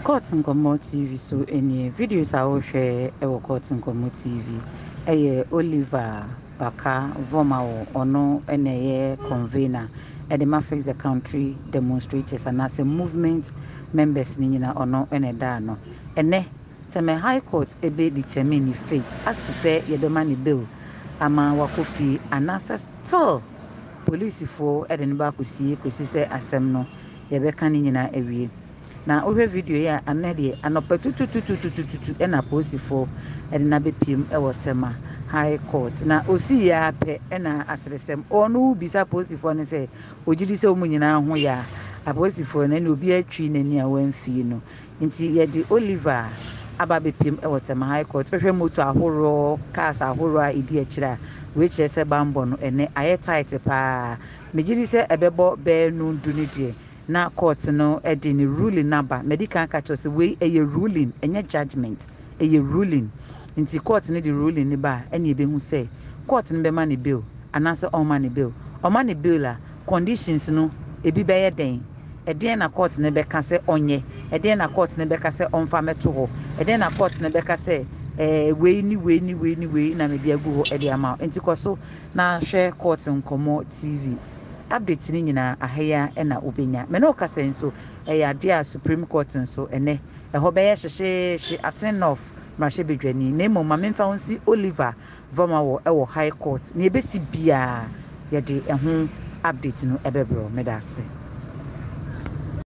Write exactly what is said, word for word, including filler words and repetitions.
Court Nkomo T V so any videos I will share ewo Court Nkomo T V. Eye Oliver Baka Voma ono ene convener at the Mafix the country demonstrators and as a movement members nina ono ene dano. Ene teme High Court ebe determine fate as to say yebemani bill ama wakofi anasa still police for Edinburgh kusi kusi se asem no yebeka nina ewie. Na owe video ya anede anopa tututututututu e na post for e na be pim e wotema High Court na osi ya pe e na asresem onu bisa post for ne se ogidi se omunyina ho ya apost for na na obi atwi nani a wanfi no nti ye di Oliver aba be pim e wotema High Court hwe moto ahoro cars ahoro a edi akira we che se bambo no ene aye tight pa megidi se ebebo be nu duni die na court no e di ni ruling number medical catch us we a ruling enye judgment a ruling nti court ni di ruling ni ba ene be hu say court ni be man bill anase on man bill on man bill la conditions no ebi be ye den e den na court ni be ka say onye e den na court ni be ka say on fa meto ho e den na court ni be ka say eh we ni we ni we ni we na me bi agu ho e di ama nti koso na share Court Nkomo T V update ni nyina ahaya e na obenya me no kasa nso e ya dia Supreme Court nso ene e ho be ye hyehye she asen of mrahye bedwani na emo ma memfa wonsi Oliver Voma wo e wo High Court na ebesi bia ye de e ho update no ebebro me da se